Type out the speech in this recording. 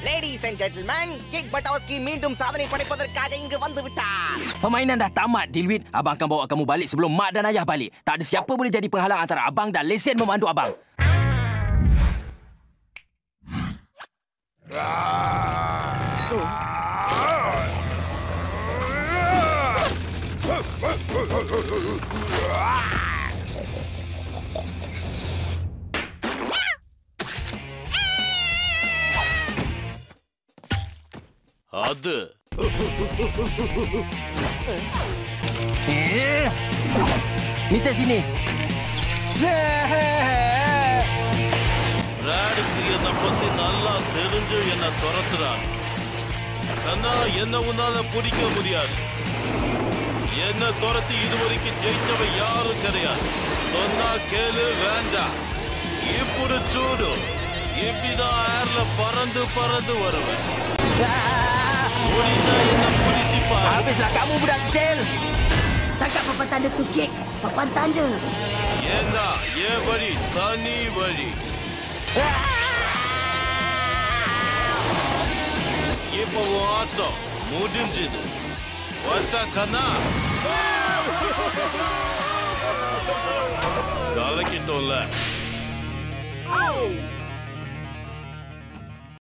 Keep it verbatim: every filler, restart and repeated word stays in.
Ladies and gentlemen, Kick Buttowski மீண்டும் சாதனை படைப்பதற்காக இங்கு வந்து விட்டார். Permainan dah tamat, Dilwit. Abang akan bawa kamu balik sebelum mak dan ayah balik. Tak ada siapa boleh jadi penghalang antara abang dan lesen memandu abang. Ada. Eh. Minta sini. ராடுக்கு என்னை பத்தி நல்லா தெரிஞ்சு என்ன துரத்துறான். ஆனா என்ன உன்னால பிடிக்க முடியாது. என்ன துரத்தி இதுவரைக்கும் ஜெயிச்சவன் யாரும் கிடையாது. சொன்னா கேளு வேண்டாம். இப்படி சூடு. இப்படிதான் ஏர்ல பறந்து பறந்து வருவேன். முடிந்தா என்ன பிடிச்சிப்பா. Habislah kamu budak kecil. Tangkap papan tanda tu, Kek. Papan tanda. ஏன்னா என் வழி தனி வழி. இப்போ உன் ஆட்டம் முடிஞ்சுது. வந்தாக்கண்ணா கலக்கிட்டோம்ல.